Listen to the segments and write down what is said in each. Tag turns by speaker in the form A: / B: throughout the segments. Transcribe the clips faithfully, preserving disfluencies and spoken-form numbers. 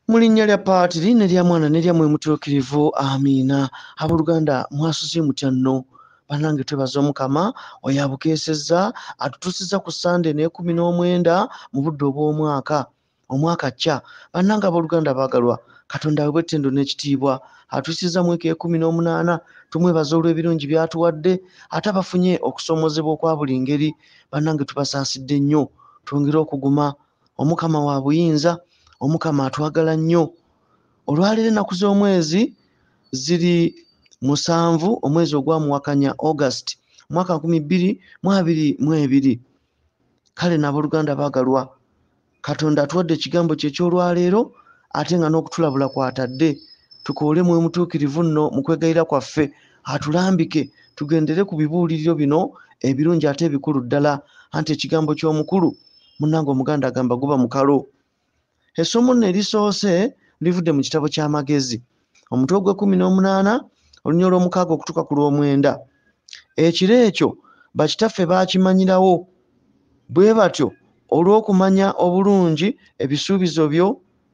A: Mulinnya lya Paatiri ne lya Mwana ne lya Mwoyo Mutuukirivu, amiina. Abooluganda mwasuze mutya nno? Bannange twebaza Omukama oyo abukeesezza atutuusizza ku Sande n'ekumi n'omwenda mu budde obw'omwaka omwaka cca. Bannange abooluganda baagalwa, Katonda aweebwe ettendo n'ekitiibwa. Atuusizza mu wiiki ekumi n'omunaana, tumwebaza olw'ebirungi by'atuwadde ate abafunye okusoomozebwa okwa buli ngeri. Bannange tubasaasidde nnyo, twongere okuguma. Omukama wa buyinza, Omukama atwagala nnyo. Olwaleero ennaku z'omwezi ziri musanvu omwezi ogwamuwakanya August mwaka nkumi bbiri mu abiri mu ebiri. Kale n'abooluganda baagalwa, Katonda atuwadde ekigambo kye eky'olwaleero ate nga n'okutulabula kw'atadde. Tukoole Mwoyo Mutuukirivu nno mu kwegayira kwaffe atulambike tugendere ku bibuuliriro bino ebirungi ate ebikulu ddala, anti ekigambo ky'omukulu munnange Omuganda agamba guba mukalo. Essomo nno erisoose livudde mu kitabo ky'amagezi omutwe ogw'ekkumi n'omunaana olunya olw'omukaaga okutuuka ku lw'omwenda. Ekiro ekyo bakitaffe baakimanyirawo, bwe batyo olw'okumanya obulungi ebisuubizo byo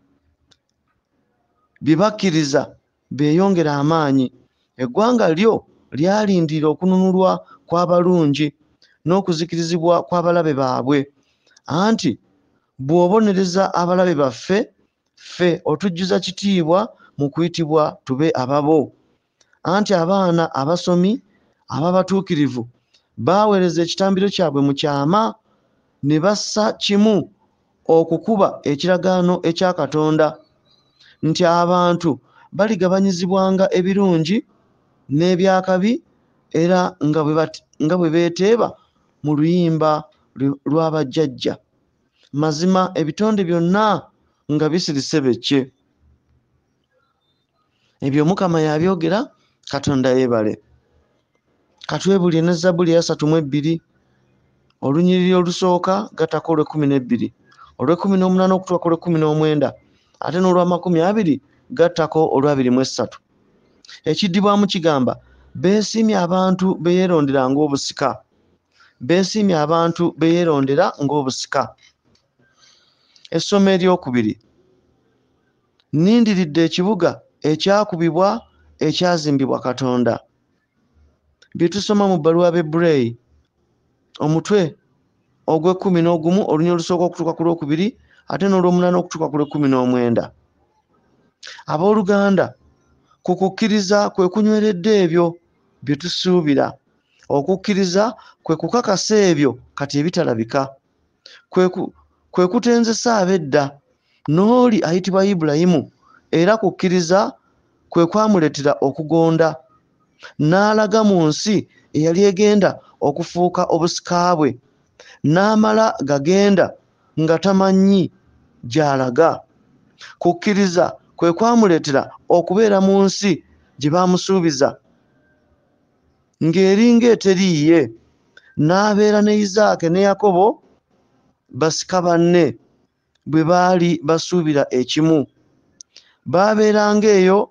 A: bye bakkiriza beeyongera amaanyi. Eggwanga lyo lyalindirira okununulwa kw'abalungi n'okuzikirizibwa kw'abalabe baabwe. Anti bw'obonereza abalabe baffe, ffe otujjuza kitiibwa mu kuyitibwa tube ababo. Anti abaana abasomi ab'abatuukirivu baaweereza ekitambiro kyabwe mu kyama ne bassa kimu okukuba ekiragaano ekya Katonda nti abantu baligabanyizibwanga ebirungi n'ebyakabi era nga bwe beeteeba mu luyimba lwa bajjajja. Mazima ebitonde byonna nga bisirise bekke. Ebyo Mukama yabyogera, Katonda yeebale. Katwebulye ne Zabbuli ey'asatu mu ebbiri olunyiriri olusooka gattako olw'ekkumi n'ebbiri, olw'ekkumi n'omunaana okutuuka ku olw'ekkumi n'omwenda ate n'olw'amakumi abiri gattako olw'abiri mu essatu. Ekiddibwamu kigamba beesiimye abantu be yeerondera ng'obusika, beesiimye abantu be yeerondera ng'obusika. Essomo eryokubiri, nnindiridde ekibuga ekyakubibwa ekyazimbibwa Katonda. Bye tusoma mu bbaluwa b'Ebreyi omutwe ogw'ekkumi n'ogumu olunya olusooka okutuuka ku lwokubiri ate n'olw'omunaana okutuuka ku lw'ekkumi n'omwenda. Abooluganda, ku kukkiriza kwe kunyweredde ebyo bye tusuubira. Okukkiriza kwe kukakasa ebyo kati ebitalabika, kwe kutenzesa ab'edda n'oli ayitibwa Ibulayimu, era kukkiriza kwe kwamuleetera okugonda n'alaga mu nsi eyali egenda okufuuka obusika bwe, n'amala gagenda nga tamanyi gy'alaga. Kukkiriza kwe kwamuleetera okubeera mu nsi gye baamusuubiza ng'eringa eteriiye, n'abeera ne Isaaka ne Yakobo basika banne bwe baali basuubira ekimu. Baabeeranga eyo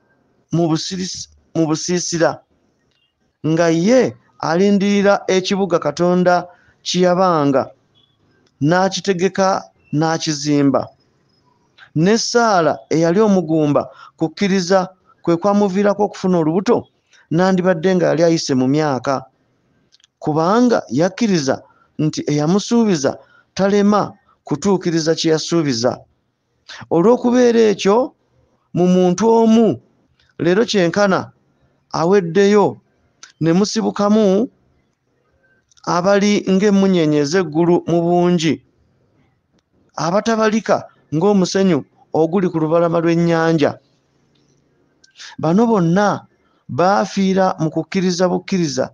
A: mu busiisira nga ye alindirira ekibuga Katonda kye yabanga n'akitegeka n'akizimba. Ne Saala eyali omugumba, kukkiriza kwe kwamuviirako okufuna olubuto n'andibadde nga yali ayise mu myaka, kubanga yakkiriza nti eyamusuubiza talema kutuukiriza kye yasuubiza. Olw'okubeera ekyo mu muntu omu, leero kyenkana aweddeyo ne musibukamu abali ng'emmunyeenye ez'eggulu mu bungi, abatabalika ng'omusenyu oguli ku lubalama lw'ennyanja. Bano bonna baafiira mu kukkiriza bukkiriza.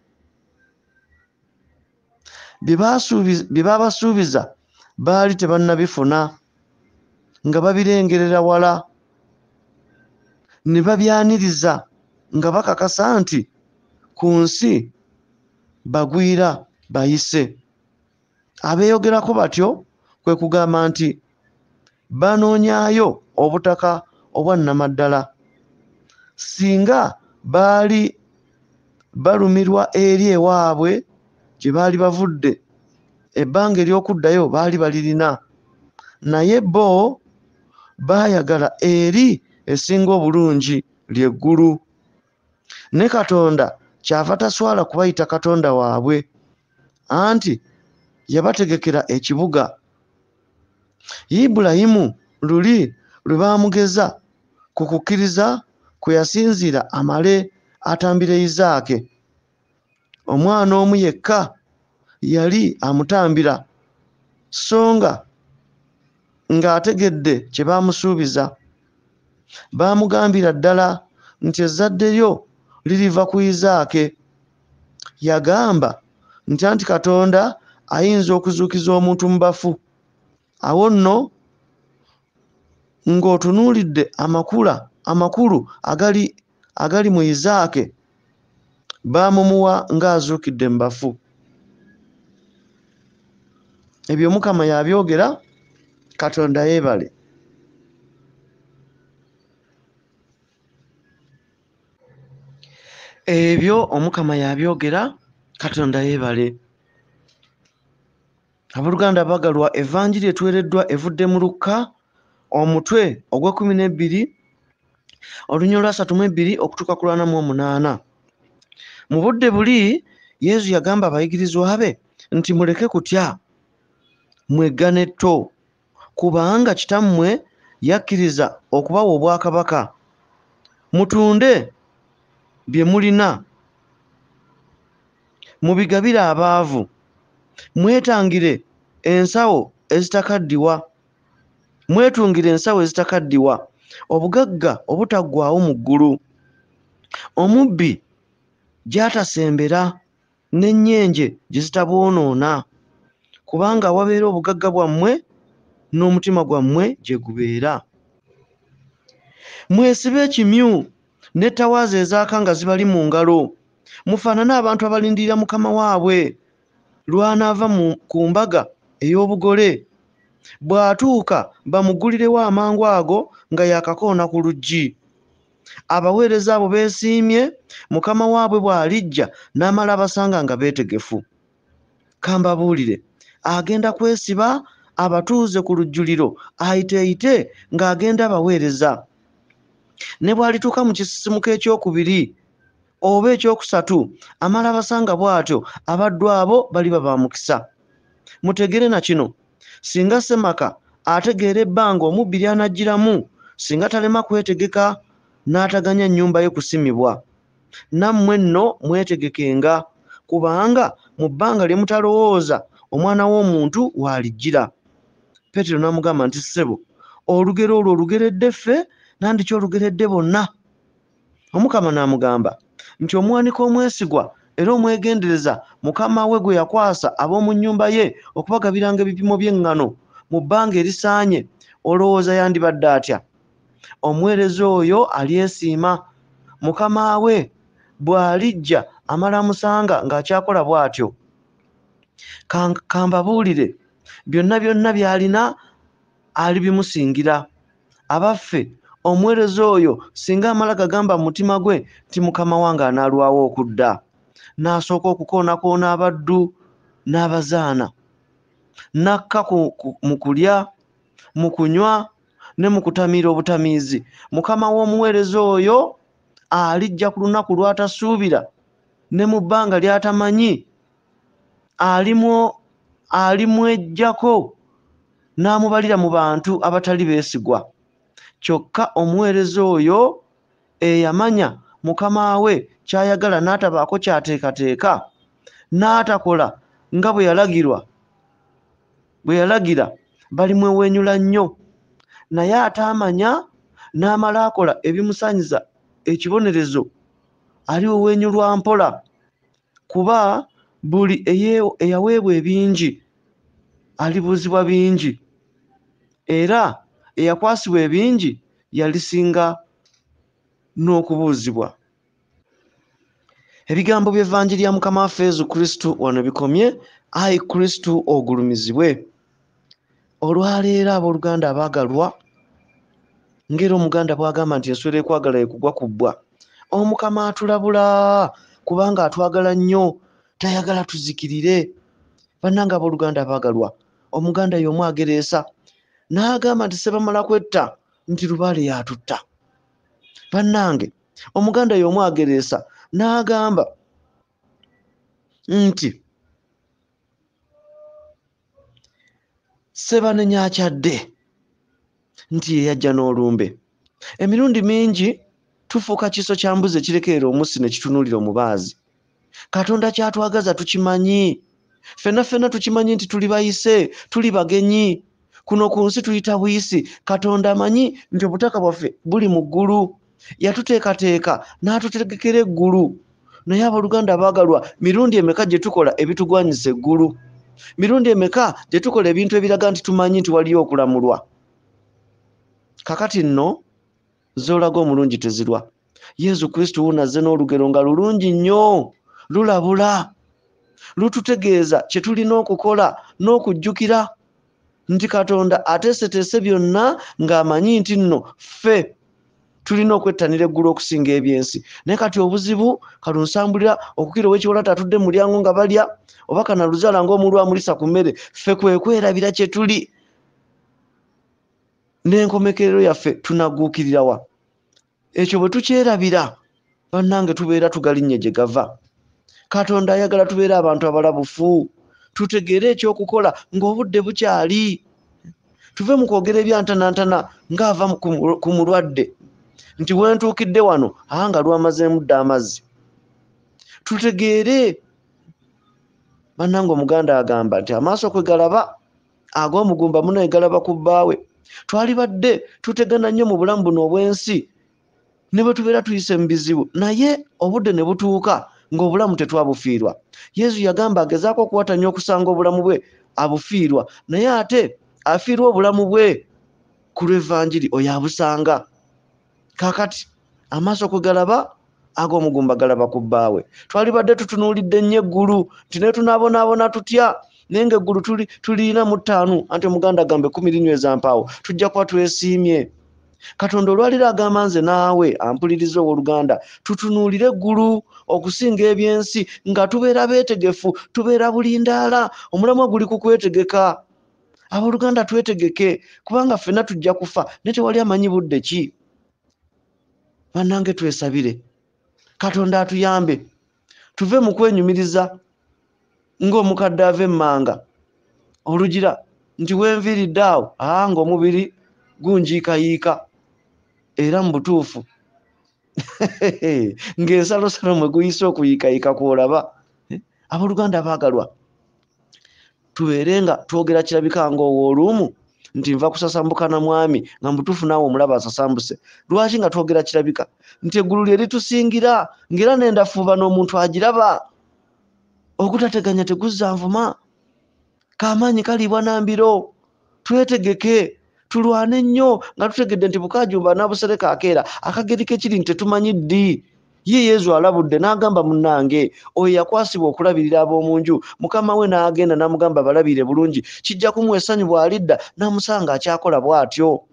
A: Bye baabasuubiza baali tebannabifuna, nga babirengerera wala, ne babyaniriza nga bakakasa nti ku nsi bagwira bayise. Abeeyogerako batyo kwe kugamba nti banoonyaayo obutaka obwa nnamaddala. Singa baali balumirwa eri ewaabwe gye baali bavudde, ebbanga ery'okuddayo baali balirina, naye bo baayagala eri esinga obulungi ly'eggulu. Ne Katonda kyava taswala kubayita Katonda waabwe, anti yabategekera ekibuga. Ibulayimu luli lwe baamugeza ku kukkiriza kwe yasinziira amale atambira Isaake. Omwana omu yekka yali amutambira, so nga ng'ategedde kye baamusuubiza. Baamugambira ddala nti ezzadde lyo liriva ku Isaake. Yagamba nti anti Katonda ayinza okuzuukiza omuntu mu bafu. Awo nno ng'otunuulidde amakula amakulu agali agali mu Isaake, baamumuwa ng'azuukidde mu bafu. Ebyo Mukama yabyogera, Katonda yeebale. Ebyo Omukama yabyogera, Katonda yeebale. Abooluganda abagalwa, evanjiri etuweereddwa evudde mu Lukka omutwe ogw'ekkumi n'ebbiri olunywa lwasatu mu ebbiri okutuuka ku lwana mu omunaana. Mu budde buli Yesu yagamba abayigirizwa be nti muleke kutya, mweggane etto, kubanga Kitammwe yakkiriza okubawa obwakabaka. Mutunde bye mulina, mubigabire abaavu, mwetangire ensawo ezitakaddiwa mwetungire ensawo ezitakaddiwa, obugagga obutaggwaawo mu ggulu. Omubbi gy'atasembera n'ennyenje gye zitabwonoona, kubanga awabeera obugagga bwammwe n'omutima gwammwe gye gubeera. Mwesibe ekimyu n'ettawaaza ezaaka nga zibali mu ngalo, mufaanane abantu abalindirira Mukama waabwe lw'anaava ku mbaga ey'obugole. Bw'atuuka bamugulirewo amangu ago nga yaakakoona ku luggi. Abaweereza abo beesiimye, Mukama waabwe bw'alijja n'amala abasanga nga beetegefu. Kambabuulire, agenda kwesiba abatuuze ku lujjuliro ayiteeyite ng'agenda abaweereza. Ne bw'alituuka mu kisisimuka ekyokubiri oba ekyokusatu amala abasanga bw'atyo, abaddu abo baliba ba mukisa. Mutegere na kino, singa Ssemaka ategeera ebbanga omubbi ly'anajjiramu, singa talema kwetegeka n'ataganya nnyumba ye kusimibwa, nammwe nno mwetegekenga, kubanga mu bbanga lye mutalowooza Omwana w'Omuntu waalijjira. Peetero n'amugamba nti, ssebo, olugero olwo olugeredde ffe, nandiki olugeredde bonna. Omukama n'amugamba nti omuwanika omwesigwa era omwegendereza Mukama we gwe yakwasa ab'omu nnyumba ye okubagabiranga ebipimo by'eŋŋano mu bbanga erisaanye, olowooza yandibadde atya? Omuweereza oyo alyesiima, Mukama we bw'alijja amala amusanga ng'akyakola bw'atyo. Kambabuulire, byonna byonna by'alina alibimusingira. Abaffe omuweereza oyo singa amala gagamba mu mutima gwe nti Mukama wange anaalwawo okudda, n'asooka okukoonakoona abaddu n'abazaana, n'akka mu kulya, mu kunywa ne mu kutamiira obutamiizi, Mukama w'omuweereza oyo alijja ku lunaku lw'atasuubira ne mu bbanga ly'atamanyi, alimweggyako n'amubalira mu bantu abatali beesigwa. Kyokka omuweereza oyo eyamanya Mukama we ky'ayagala n'atabaako ky'ateekateeka, n'atakola nga bwe yalagirwa bwe yalagira, balimwewenyula nnyo. Naye ataamanya n'amala akola ebimusanyiza ekibonerezo, aliwewenyulwa mpola, kuba buli eyaweebwa ebingi alibuuzibwa bingi, era eyakwasibwa ebingi yalisinga n'okubuuzibwa. Ebigambo by'Evvanjiri ya Mukama waffe Yesu Kristo wano bikomye. Ayi Kristo ogulumizibwe. Olwaleero abooluganda abaagalwa, ng'era Omuganda bw'agamba nti enswera ekwagala ekugwa ku bbwa, Omukama atulabula kubanga atwagala nnyo, tayagala tuzikirire. Bannange abooluganda abaagalwa, Omuganda y'omu agereesa n'agamba nti sebamala kwetta nti lubaale yatutta. Bannange omuganda y'omu agereesa n'agamba nti Sebanenya akyadde nti ye yajja n'olumbe. Emirundi mingi tufuuka kiso kya mbuzi ekirekerera omussi ne kitunuulira omubaazi. Katonda kyatwagaza tukimanyi. Ffenna ffenna tukimanyi nti tuli bayise, tuli bagenyi. Kuno ku nsi tuyita buyisi. Katonda amanyi nti obutaka bwaffe buli mu ggulu. Yatuteekateeka n'atutegekera eggulu. Naye abooluganda abaagalwa, mirundi emeka gye tukola ebitugwanyisa eggulu? Mirundi emeka gye tukola ebintu ebiraga nti tumanyi nti waliyo okulamulwa? Kakati nno z'olaga omulungi tezirwa. Yesu Kristo wuunazze n'olugero nga lulungi nnyo, lulabula, lututegeeza kye tulina okukola n'okujjukira nti Katonda ateeseteese byonna ng'amanyi nti nno ffe tulina okwettanira eggulu okusinga ebyensi. Naye kati obuzibu kalunsambulira okukira ow'ekiwala tatudde mu mulyango nga balya oba kanaluzaala ng'omulwa amulisa ku mmere, ffe kwe kwerabira kye tuli. N'enkomekerero yaffe tunaguukirirawa? Ekyo bwe tukyerabira bannange tubeera tugalinnye gye gava. Katonda ayagala tubeere abantu abalabufu, tutegeere ekyokukola ng'obudde bukyali. Tuve mu kwogera ebyantanantana ng'ava ku mulwadde nti wentuukidde wano anga lwamazeemu dda amazzi. Tutegeere bannange, omuganda agamba nti amaaso kwe galaba ag'omugumba munaye galaba ku bbaawe. Twalibadde tutegana nnyo mu bulamu buno obw'ensi ne bwe tubeera tuyise mu bizibu, naye obudde ne butuuka ng'obulamu tetwabufiirwa. Yesu yagamba agezaako okuwatanya okusanga obulamu bwe abufiirwa, naye ate afiirwa obulamu bwe ku lw'evanjiri oyo abusanga. Kaakati amaaso kwe galaba ag'omugumba galaba ku bbaawe. Twalibadde tutunuulidde nnyo eggulu nti ne tunaabonaabona tutya, naye ng'eggulu tuli tulina mu ttaanu, anti omuganda agambe kumi linyweza mpaawo, tujja kuba twesiimye. Katonda olwaliro agamba nze naawe ampuliriza owooluganda tutunuulire eggulu okusinga ebyensi nga tubeera beetegefu, tubeera bulindaala. Omulamwa guli ku kwetegeka. Abooluganda twetegeke kubanga ffenna tujja kufa naye tewali amanyi budde ki. Bannange twesabire Katonda atuyambe tuve mu kwenyumiriza ng'omukadde ava emmanga olugira nti wenviiridde awo aa ng'omubiri gunjiikayiika. Era mu butuufu ng'ensalosalo mwe guyise okuyiikayiika kw'olaba. Abooluganda abaagalwa, tubeere nga twogera kirabika ng'owooluumu nti nva kusasambuka na mwami, nga mu butuufu naawe omulaba asasambuse. Lwaki nga twogera kirabika? Nti eggulu lye litusingira, ng'era n'endafuuba n'omuntu agiraba. Ogutateganya teguzza nvuma, k'amaanyi kaliibwa na mbiro. Twetegeke tulwane nnyo nga tutegedde nti Bukaajumba n'abusereka akeera akageri ke kiri nti tetumanyi ddi. Ye Yesu alabudde n'agamba munnange oyo yakwasibwa okulabirira ab'omu nju, mukama we n'agenda n'amugamba balabire bulungi, kijja kumuwa essanyu bw'alidda n'amusanga akyakola bw'atyo.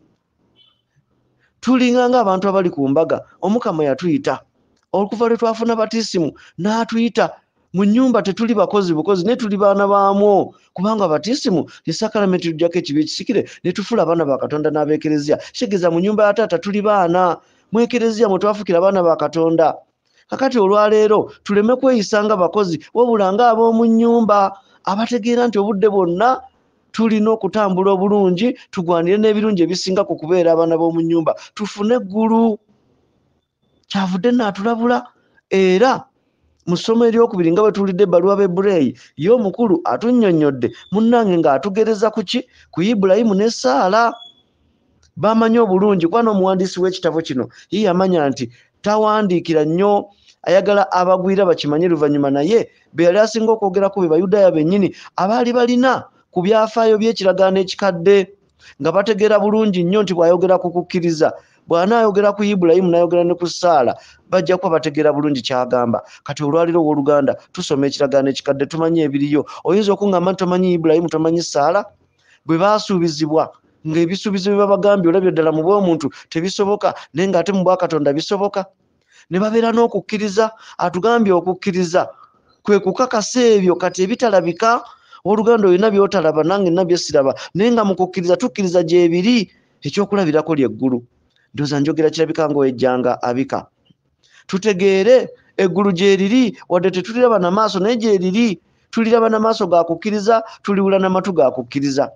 A: Tulinga ng'abantu abali ku mbaga, omukama yatuyita okuva lwe twafuna batiisimu n'atuyita mu nnyumba tetuli bakozi bukozi naye tuli baana baamwo, kubanga batiisimu esakalamenti tujjako ekibi ekisikire ne tufuula abaana ba Katonda n'abeekereziya. Kitegeeza mu nnyumba ya taata tuli baana, mu ekereziya mwe twafukira abaana ba Katonda. Kakati olwaleero tuleme kweyisa nga bakozi wabula ng'ab'omu nnyumba abategeera nti obudde bwonna tulina okutambula obulungi, tugwanire n'ebirungi ebisinga ku kubeera abaana b'omu nnyumba, tufune eggulu. Kyavudde n'atulabula. Era mu ssomo eryokubiri nga bwe tuwulidde ebbaluwa b'Ebbuleeyi, ye omukulu atunnyonnyodde munnange ng'atugereza ku ki? Ku Ibulayimu ne Saala. Bamanyi obulungi kuba n'omuwandiisi w'ekitabo kino ye yamanya nti tawandiikira nnyo, ayagala abagwira bakimanye luvannyuma, naye be yali asinga okwogerako be Bayudaaya bennyini abaali balina ku byafaayo by'ekiragaano ekikadde, nga bategeera bulungi nnyo nti bw'ayogera ku kukkiriza, bw'anaayogera ku Ibulayimu n'ayogera ne ku Saala, bajja kuba bategeera bulungi ky'agamba. Kati olwaliro owooluganda tusoma ekiragaano ekikadde tumanyi ebiriyo. Oyinza okuŋŋamba nti tomanyi Ibulayimu, tomanyi Saala? Bwe baasuubizibwa ng'ebisuubizo bye babagambye olabye ddala mu bw'omuntu tebisoboka, naye ng'ate mu bwa Katonda bisoboka. Ne babeera n'okukkiriza. Atugambye okukkiriza kwe kukakasa ebyo kati ebitalabika. Oluganda olina by'otalaba nange nina bye siraba, naye nga mu kukkiriza tukkiriza gyebiri ekyokulabirako lyeggulu. Ndowooza njogera kirabika ng'owejjanga abika. Tutegeere eggulu gye liri wadde tetuliraba na maaso naye gye liri tuliraba na maaso ga kukkiriza, tuliwula n'amatu ga kukkiriza.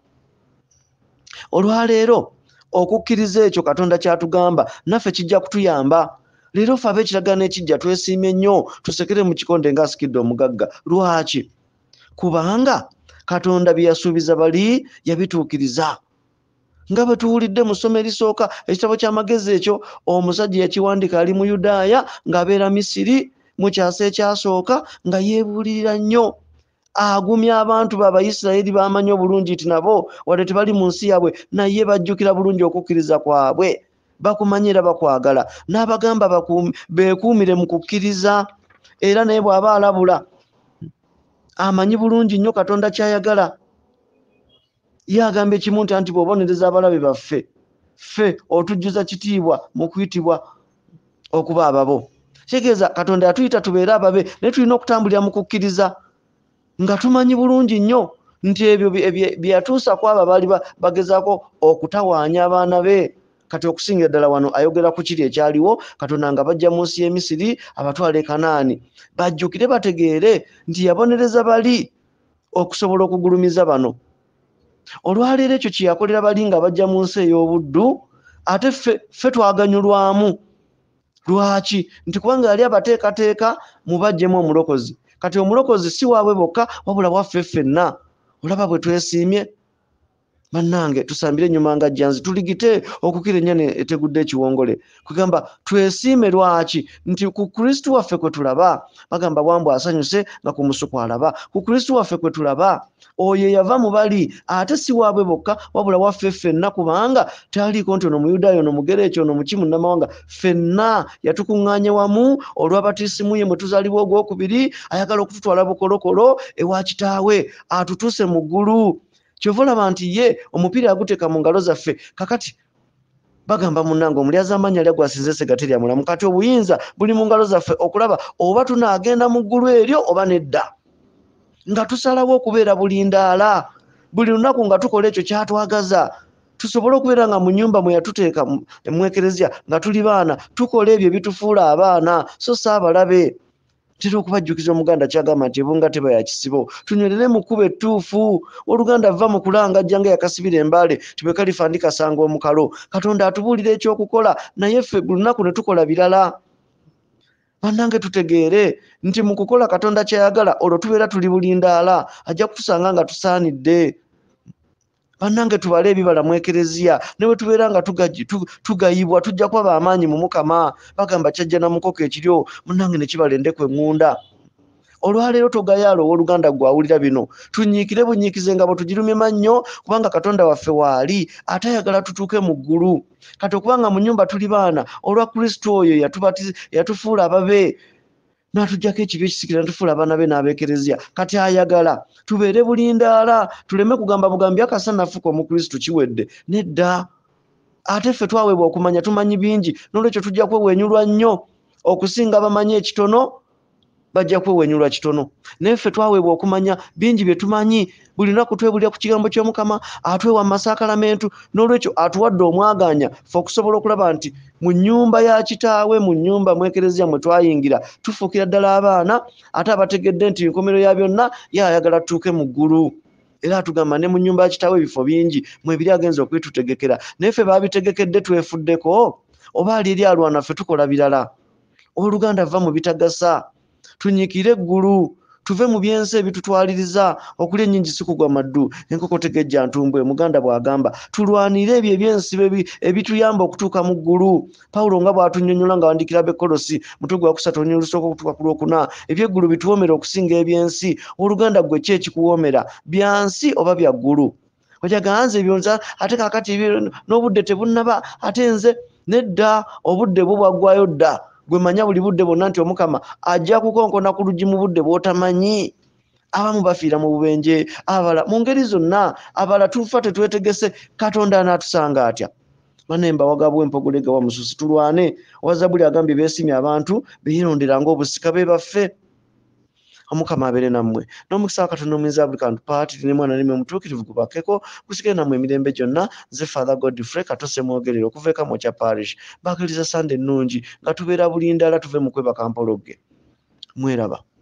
A: Olwaleero okukkiriza ekyo Katonda kyatugamba naffe kijja kutuyamba. Leero ffe ab'ekiragaano ekijja twesiimye nnyo tusekere mu kikonde ng'asikidde omugagga. Lwaki? Kubanga Katonda bye yasuubiza bali yabituukiriza. Nga bwe tuwulidde mu ssomo erisooka ekitabo ky'amagezi ekyo, omusajja yakiwandika ali mu Yudaaya ng'abeera Misiri mu kyasa ekyasooka nga yeebuulirira nnyo. Agumya abantu b'Abayisirayiri b'amanyi obulungi nti nabo wadde tebali mu nsi yaabwe naye bajjukira bulungi okukkiriza kwabwe. Bakumanyi era bakwagala. N'abagamba beekuumire mu kukkiriza era naye bw'aba alabula amanyi bulungi nnyo Katonda ky'ayagala. Ye agamba ekimu nti bw'obonereza abalabe baffe, ffe otujjuza kitiibwa mu kuyitibwa okuba ababo. Kitegeeza Katonda yatuyita tubeere ababe naye tulina okutambulira mu kukkiriza nga tumanyi bulungi nnyo nti ebyo bye yatuusa ku abo baali bagezaako okutawaanya abaana be. Kati okusingira ddala wano ayogera ku kiri ekyaliwo, Katonda nga bajja mu nsi y'e Misiri abatwala e Kanaani. Bajjukire bategeere nti yabonereza bali okusobola okugulumiza bano. Olwaleero ekyo kye yakolera bali nga bajja mu nsi ey'obuddu, ate ffe twaganyulwamu. Lwaki? Nti kubanga yali abateekateeka mubajjemu omulokozi. Kati omulokozi si waabwe bokka wabula waffe ffenna. Olaba bwe twesiimye. Bannange tusambire ennyuma nga jjanzi tuligite okukira ennyana etegudde ekiwongole. Kugamba twesiime lwaki? Nti ku Kristo waffe kwe tulaba. Bagamba bwambwa asanyuse nga ku musuku alaba. Ku Kristo waffe kwe tulaba. Oyo yava mu bali ate si waabwe bokka wabula waffe ffenna, kubanga taliiko nti ono Muyudaaya ono Mugereeki ono Mukimu Nnamawanga. Ffenna yatukuŋŋaanye wamu olw'abatiisimu ye mwe tuzaalibwa ogwokubiri, ayagala okututwala bukolokolo ewa kitaawe atutuuse mu ggulu. Kyova olaba nti ye omupiira aguteeka mu ngalo zaffe. Kakati bagamba munnange omulyazi amaanyi ali agwasinze segaterya mulamu. Kati obuyinza buli mu ngalo zaffe okulaba oba tunaagenda mu ggulu eryo oba nedda. Nga tusalawo okubeera bulindaala buli lunaku nga tukola ekyo kyatwagaza. Tusobole okubeera nga mu nnyumba mwe yatuteeka mu ekereziya nga tuli baana tukola ebyo ebitufuula abaana so si abalabe. Tera okubajjukiza omuganda kyagamba nti ebunga teba ya kisibo. Tunywerere mu kkubo ettuufu. Oluganda vva mu kulangajja nga yakasibira embaale tibwe kalifa ndikasanga omukalo. Katonda atubuulira ekyokukola naye ffe buli lunaku ne tukola birala. Bannange tutegeere nti mu kukola Katonda kyayagala olwo tubeera tuli bulindaala, ajja kutusanga nga tusaanidde. Bannange tubale ebibala mu ekereziya ne bwe tubeera nga tugayibwa tujja kuba b'amaanyi mu Mukama. Bagamba kyajja na mukoko ekiryo munnange ne kibala endeku eŋŋunda. Olwaleero togayaala ow'oluganda gwawulira bino. Tunyiikire bunyiikize nga bwe tugirumye mannyo kubanga Katonda waffe waali ate ayagala tutuuke mu ggulu. Kati okubanga mu nnyumba tuli baana olwa Kristo oyo yatufuula ababe n'atuggyako ekibi ekisikira n'atufuula abaana be n'abeekereziya. Kati ayagala tubeere bulindaala tuleme kugamba bugambi akasa nafuka mu Kristo kiwedde. Nedda. Ate ffe twaweebwa okumanya tumanyi bingi n'olwekyo tujja kwewenyulwa nnyo okusinga bamanyi ekitono bajja kwewenyulwa kitono. Naye ffe twaweebwa okumanya bingi bye tumanyi. Buli lunaku twebulira ku kigambo ky'Omukama atwewa mu masaakalamentu n'olwekyo atuwadde omwaganya ffe okusobola okulaba nti mu nnyumba ya kitaawe mu nnyumba mu ekereziya mwe twayingira tufuukira ddala abaana ate abategedde nti enkomerero ya byonna ye ayagala tutuuke mu ggulu. Era atugamba ne mu nnyumba ya kitaawe ebifo bingi mwebiri agenza okwitutegekera. Naye ffe baabitegekedde twefuddeko oba ali eri alwana ffe tukola birala. Oluganda vva mu bitagasa. Tunyiikire eggulu tuve mu byensi ebitutwaliriza. Okulya ennyingi si kugwa maddu enkoko tegejja ntumbwe. Muganda bw'agamba tulwanire ebyo ebyensi ebituyamba okutuuka mu ggulu. Pawulo nga bw'atunnyonnyola nga wandikira ab'Ekolosi mutwe gwa kusatu olunyiri olusooka okutuuka ku lwokuna. Eby'eggulu bituwoomera okusinga ebyensi. Oluganda ggwe ki ekikuwoomera, byansi oba bya ggulu? Ojaganze ebyonza ate kaakati n'obudde tebunnaba ate nze nedda obudde bwo bwaggwayo dda. Gwe manya buli budde bwonna nti Omukama ajja kukonkona ku luggi mu budde bw'otamanyi. Abamu bafiira mu bubenje, abala mu ngeri zonna, abala tufa tetwetegese. Katonda anaatusanga atya? Manemba wagabwa empogolega wa mususi tulwane. Owa Zabbuli agambye beesimye abantu beerondera ng'obusika be baffe. omukama abeere nammwe n'omukisa wa katonda omuyinza buli kantu paatiri ne mwana ne mutuukirivu gubakeko gusigale nammwe emirembe gyonna. Nze Father Godfrey Kato Semwogerere okuva eka kya parish bakkiriza sande ennungi nga tubeera buli ndala tuve mu kwebaka mpologge. Mweraba.